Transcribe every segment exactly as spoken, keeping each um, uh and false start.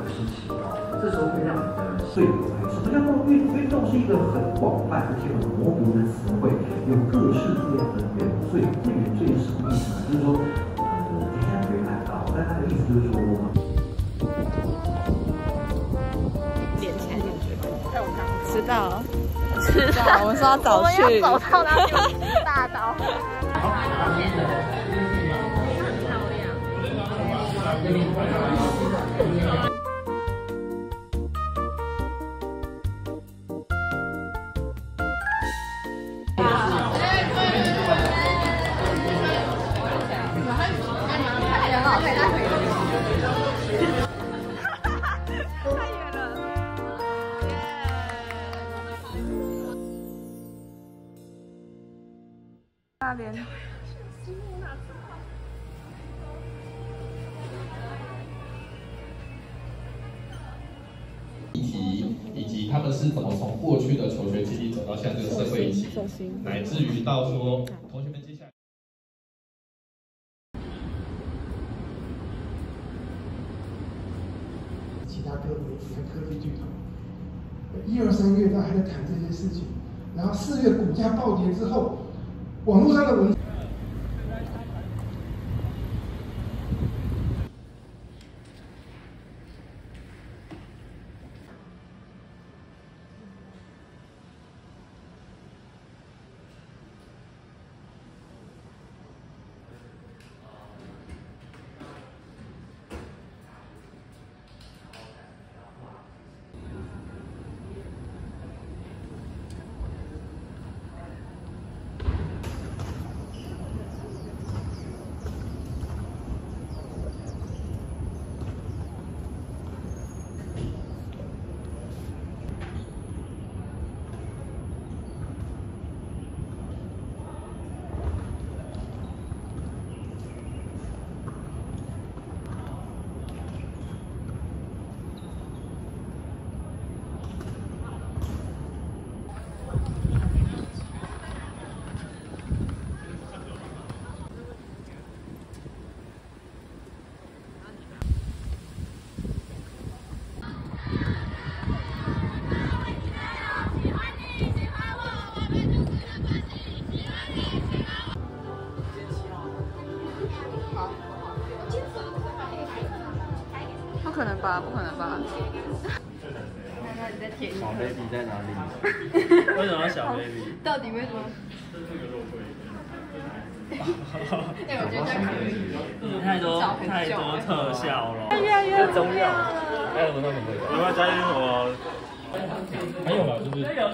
的事情哦，这时候会让你的对什么叫做运运动是一个很广泛而且很模糊的词汇，有各式各样的元罪。这元罪是什么意思呢？就是说，呃，等一下你会看到，但它的意思就是说我们。 连起来连起来。哎，我刚迟到了，迟到，我们说要早去，我们要走到那里大刀。好，旁边的。漂亮。那边。 议题以及他们是怎么从过去的求学经历走到现在这个社会议题，乃至于到说同学们接下来。 其他科别，你看科技巨头，一二三月他还在谈这些事情，然后四月股价暴跌之后。 网络上的文。 不可能吧？不可能吧？ 小 baby 在哪里？为什么要小 baby？ 到底为什么？哎，我觉得这样可以。 你太多太多特效了。 越来越重要了。 还有什么特别？有没有加进什么？ 还有啦，就是一样。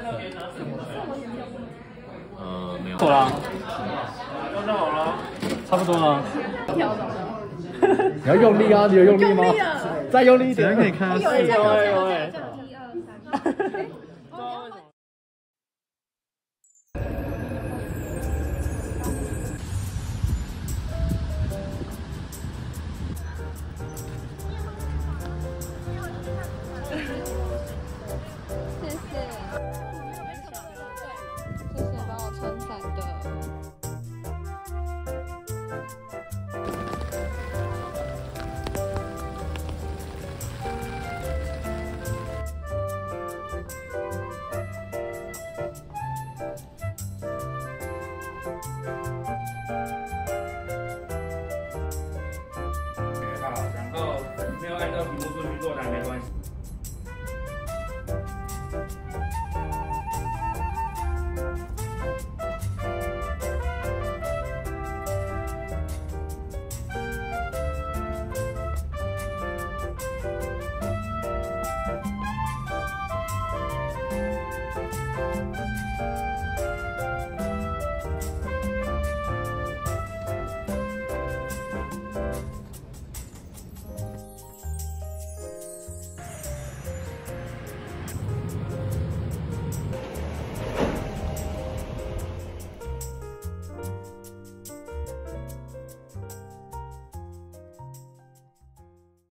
呃，没有。 够啦。 那好了。 差不多了。 跳蚤。 你要用力啊！你有用力吗？再用力一点，可以看。 有有有有。一二三。谢谢，谢谢帮我撑伞的。 然后没有按照题目顺序作答没关系。